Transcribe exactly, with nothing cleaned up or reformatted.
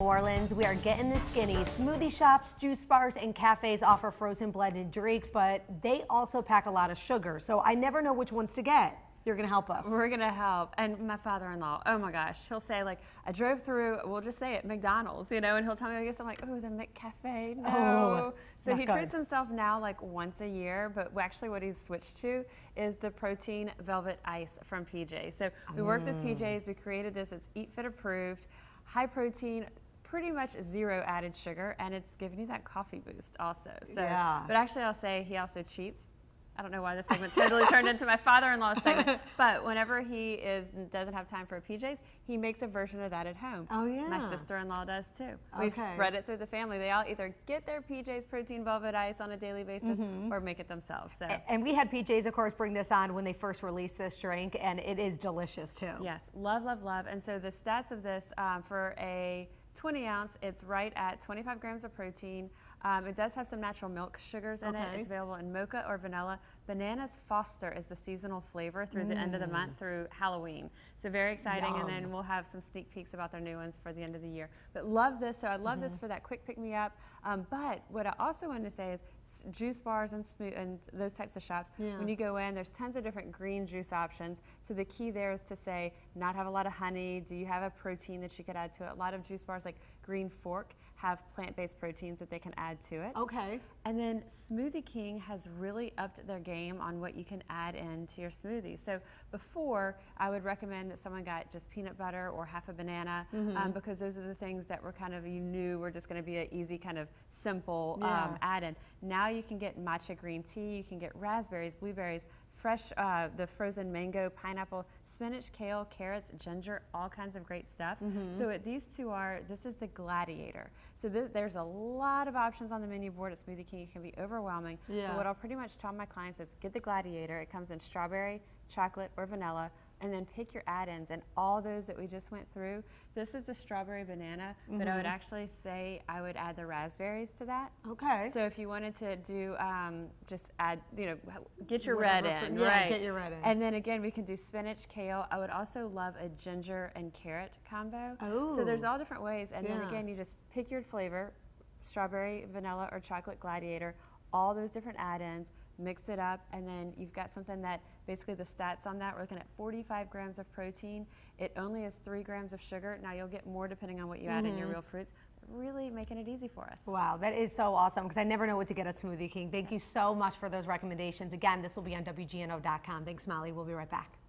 New Orleans, we are getting the skinny. Smoothie shops, juice bars, and cafes offer frozen blended drinks, but they also pack a lot of sugar, so I never know which ones to get. You're gonna help us. We're gonna help. And my father-in-law, oh my gosh, he'll say, like, I drove through, we'll just say it, McDonald's, you know, and he'll tell me, I guess I'm like, oh, the McCafe, no. Oh, so he good. treats himself now like once a year, but actually what he's switched to is the protein velvet ice from P J's. So we worked mm. with P J's, we created this, it's Eat Fit approved, high protein, pretty much zero added sugar, and it's giving you that coffee boost also. So, yeah. But actually I'll say he also cheats. I don't know why this segment totally turned into my father-in-law segment, but whenever he is doesn't have time for a P J's, he makes a version of that at home. Oh yeah. My sister-in-law does too. Okay. We've spread it through the family. They all either get their P J's protein velvet ice on a daily basis mm-hmm. or make it themselves. So. And we had P J's, of course, bring this on when they first released this drink, and it is delicious too. Yes, love, love, love. And so the stats of this um, for a twenty ounce, it's right at twenty-five grams of protein. Um, it does have some natural milk sugars in okay. it. It's available in mocha or vanilla. Bananas Foster is the seasonal flavor through mm. the end of the month through Halloween. So very exciting. Yum. And then we'll have some sneak peeks about their new ones for the end of the year. But love this. So I love mm-hmm. this for that quick pick me up. Um, but what I also wanted to say is juice bars and smooth and those types of shops. Yeah. When you go in, there's tons of different green juice options. So the key there is to say not have a lot of honey. Do you have a protein that you could add to it? A lot of juice bars like Green Fork have plant-based proteins that they can add to it. Okay. And then Smoothie King has really upped their game on what you can add into your smoothie. So before, I would recommend that someone got just peanut butter or half a banana mm-hmm. um, because those are the things that were kind of, you knew were just gonna be an easy kind of simple yeah. um, add-in. Now you can get matcha green tea, you can get raspberries, blueberries, fresh, uh, the frozen mango, pineapple, spinach, kale, carrots, ginger, all kinds of great stuff. Mm-hmm. So what these two are, this is the Gladiator. So this, there's a lot of options on the menu board at Smoothie King. It can be overwhelming. Yeah. But what I'll pretty much tell my clients is get the Gladiator. It comes in strawberry, chocolate, or vanilla, and then pick your add-ins. And all those that we just went through, this is the strawberry banana, mm-hmm. but I would actually say I would add the raspberries to that. Okay. So if you wanted to do, um, just add, you know, get your Whatever red in, for, yeah, right? get your red in. And then again, we can do spinach, kale. I would also love a ginger and carrot combo. Oh. So there's all different ways. And yeah. then again, you just pick your flavor, strawberry, vanilla, or chocolate Gladiator, all those different add-ins, mix it up, and then you've got something that basically the stats on that, we're looking at forty-five grams of protein. It only has three grams of sugar. Now you'll get more depending on what you mm-hmm. add in your real fruits. Really making it easy for us. Wow, that is so awesome because I never know what to get at Smoothie King. Thank you so much for those recommendations. Again, this will be on W G N O dot com. Thanks, Molly. We'll be right back.